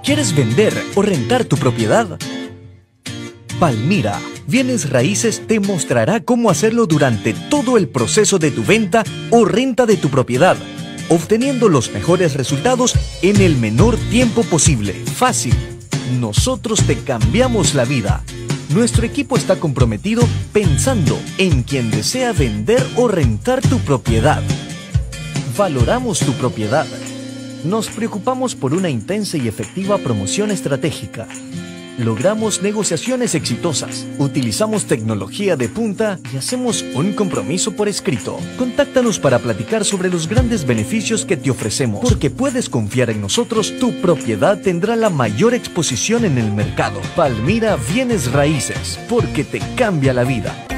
¿Quieres vender o rentar tu propiedad? Palmira Bienes Raíces te mostrará cómo hacerlo durante todo el proceso de tu venta o renta de tu propiedad, obteniendo los mejores resultados en el menor tiempo posible. Fácil. Nosotros te cambiamos la vida. Nuestro equipo está comprometido pensando en quien desea vender o rentar tu propiedad. Valoramos tu propiedad. Nos preocupamos por una intensa y efectiva promoción estratégica. Logramos negociaciones exitosas. Utilizamos tecnología de punta y hacemos un compromiso por escrito. Contáctanos para platicar sobre los grandes beneficios que te ofrecemos. Porque puedes confiar en nosotros, tu propiedad tendrá la mayor exposición en el mercado. Palmira Bienes Raíces, porque te cambia la vida.